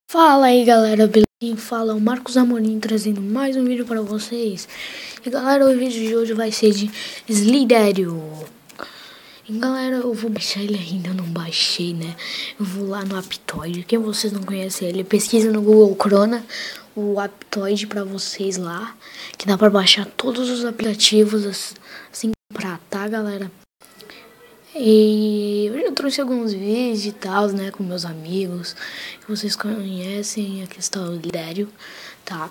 Fala aí galera, beleza? Quem fala é o Marcos Amorim trazendo mais um vídeo pra vocês. E galera, o vídeo de hoje vai ser de Sliderio. E galera, eu vou baixar ele ainda, não baixei, né? Eu vou lá no Aptoide. Quem vocês não conhecem ele, pesquisa no Google Chrome o Aptoide pra vocês lá. Que dá pra baixar todos os aplicativos assim pra, tá galera? E eu trouxe alguns vídeos e tal, né, com meus amigos, que vocês conhecem, a questão do Lidério, tá?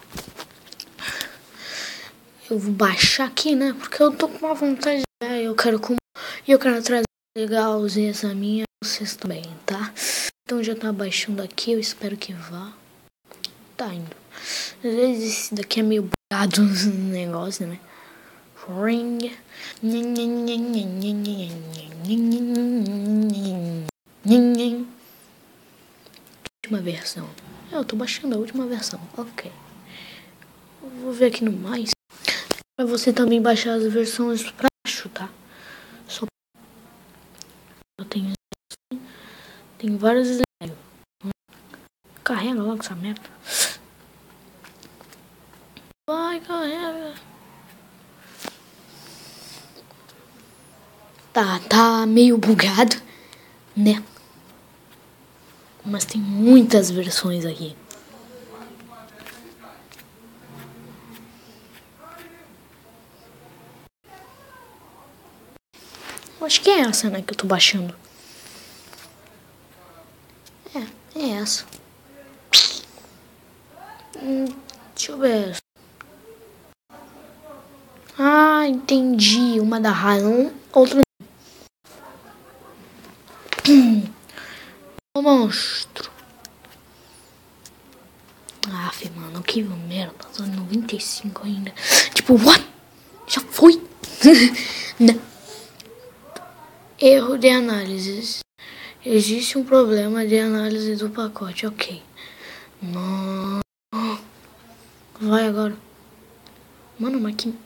Eu vou baixar aqui, né, porque eu tô com uma vontade, né, eu quero trazer legalzinho essa minha, vocês também, tá? Então já tá baixando aqui, eu espero que vá. Tá indo. Às vezes esse daqui é meio bugado nos negócios, né? Ring. Última versão. Eu tô baixando a última versão. Ok. Eu vou ver aqui no mais. Pra você também baixar as versões pra baixo, tá? Só eu tenho vários. Carrega logo essa merda. Vai, carrega. Tá meio bugado, né? Mas tem muitas versões aqui. Eu acho que é essa, né, que eu tô baixando. É essa. Deixa eu ver. Ah, entendi. Uma da Rayon, outra. O monstro. Aff, mano, que merda. Tô em 95 ainda. Tipo, what? Já foi? Não. Erro de análise. Existe um problema de análise do pacote. Ok. Não. Vai agora. Mano, mas que...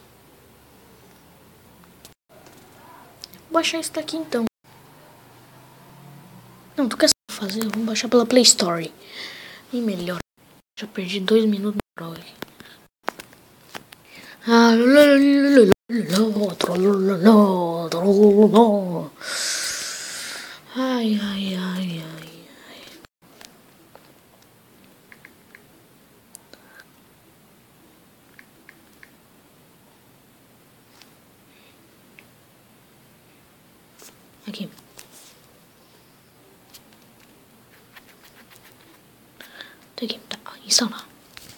Vou baixar isso daqui então. Não, tu quer fazer? Vamos baixar pela Play Store. E melhor. Já perdi 2 minutos no prova aqui. Ai. Aqui. Aqui, tá. Instalar.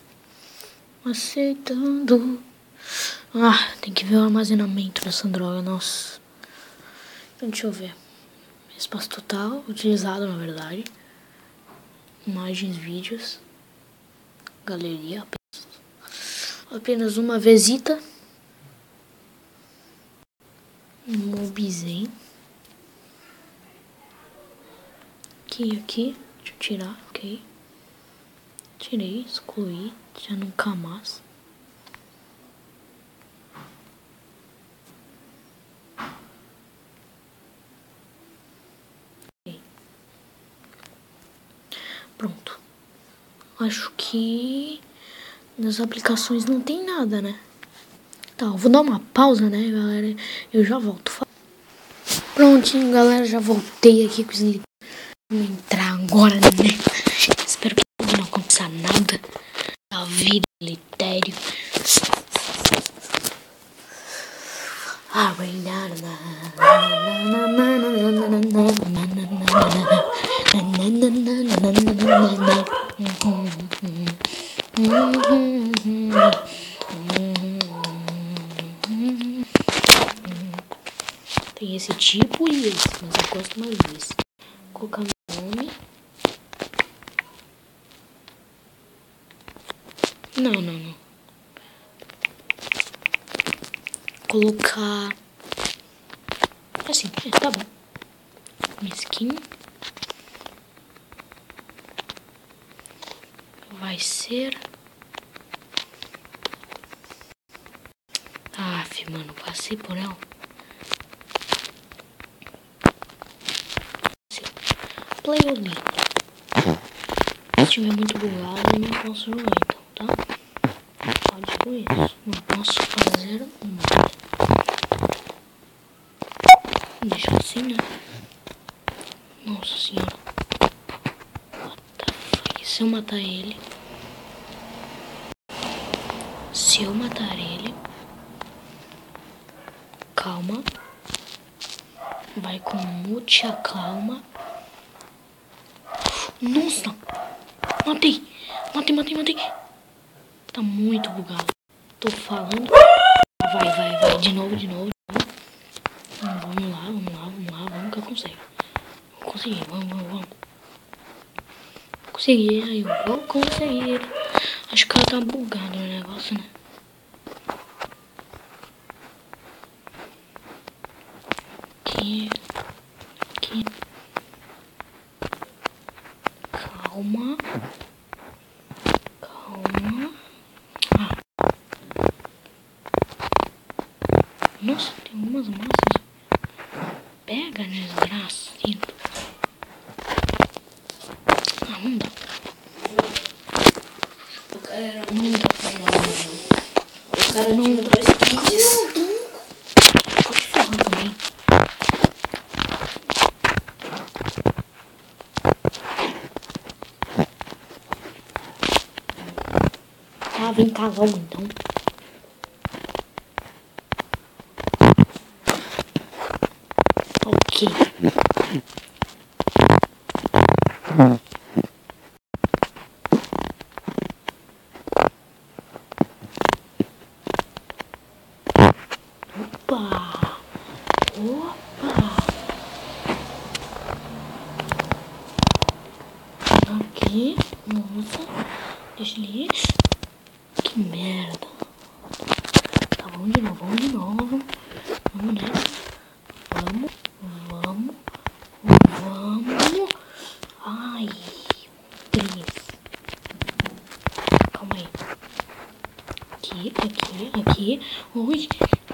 Aceitando. Ah, tem que ver o armazenamento dessa droga, nossa. Então, deixa eu ver. Espaço total, utilizado na verdade. Imagens, vídeos. Galeria. Apenas uma visita. Mobizen. Aqui. Deixa eu tirar, ok. Tirei, excluí. Já nunca mais. Pronto. Acho que nas aplicações não tem nada, né? Tá, eu vou dar uma pausa, né, galera? Eu já volto. Prontinho, galera. Já voltei aqui com os livros. Vamos entrar agora, né? Espero que não aconteça nada da vida, Litério. Tem esse tipo e esse, mas eu gosto mais desse. Vou colocar o nome. Não. Colocar assim, tá bom. Skin vai ser mano, passei por ela. Play on me. estiver muito bugado, eu não posso jogar, então, tá? Só digo isso. Não posso fazer nada. Deixa assim, né? Nossa senhora. What the fuck? Se eu matar ele... Se eu matar ele... Calma. Vai com muita calma. Nossa! Matei! Matei! Tá muito bugado. Tô falando. Vai. De novo. Vamos lá. Vamos que eu consigo. Vou conseguir, vamos. Consegui, eu vou conseguir. Acho que ela tá bugado o negócio, né? Aqui. Calma. Nossa, tem umas massas. Pega, desgraçado. Não dá. O cara não dá pra jogar. O cara não dá pra jogar. Pode ferrar também. Ah, vem cá logo então. Ok. Opa! Aqui, nossa, deixa ele ir. Que merda. Tá, vamos de novo. Vamos nessa. Vamos. Ai, 3. Calma aí. Aqui. Ui.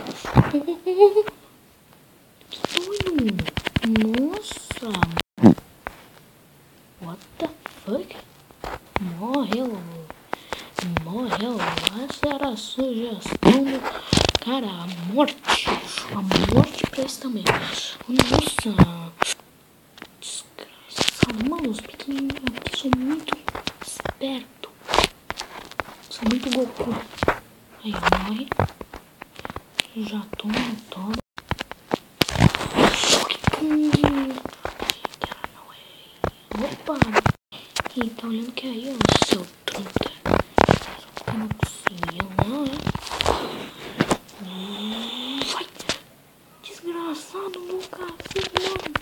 Que doido. Nossa. What the fuck? Morreu. Essa era a sugestão do cara. A morte pra esse também. Nossa. Desgraçado. Mano, os pequenininhos aqui são muito espertos. São muito Goku. Aí, morre. Já toma. Opa. Ih, tá olhando que aí, ó, seu truta. Eu não consigo, não, hein? Vai! Desgraçado do cacete, mano!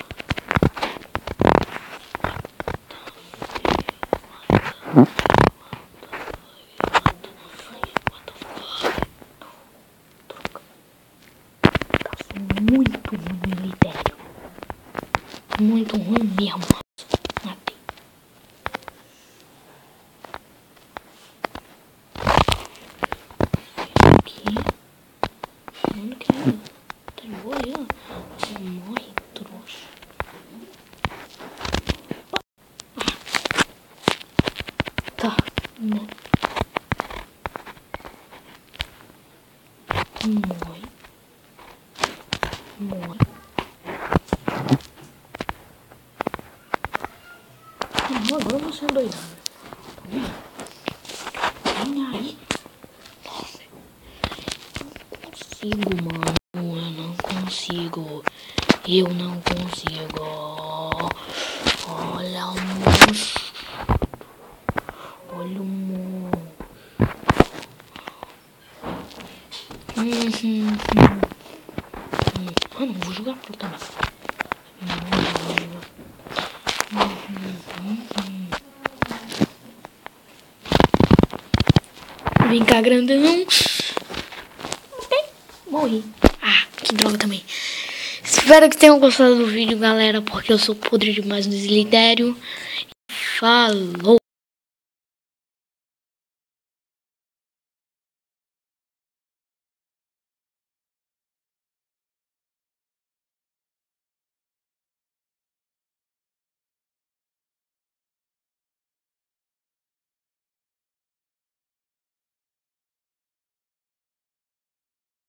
Tá muito ruim no Lidério. Muito ruim mesmo. Matei. Mano, que tá de boa aí, ó. Morre, trouxa. Tá, né? Morre. Não, agora você é doidado. Vem aí. Nossa. Não consigo, mano. Eu não consigo. Olha o monstro. Ah, não vou jogar pro também. Vem cá, grandão. Morri. Ah, que droga também. Espero que tenham gostado do vídeo, galera, porque eu sou podre demais no Slidério. Falou!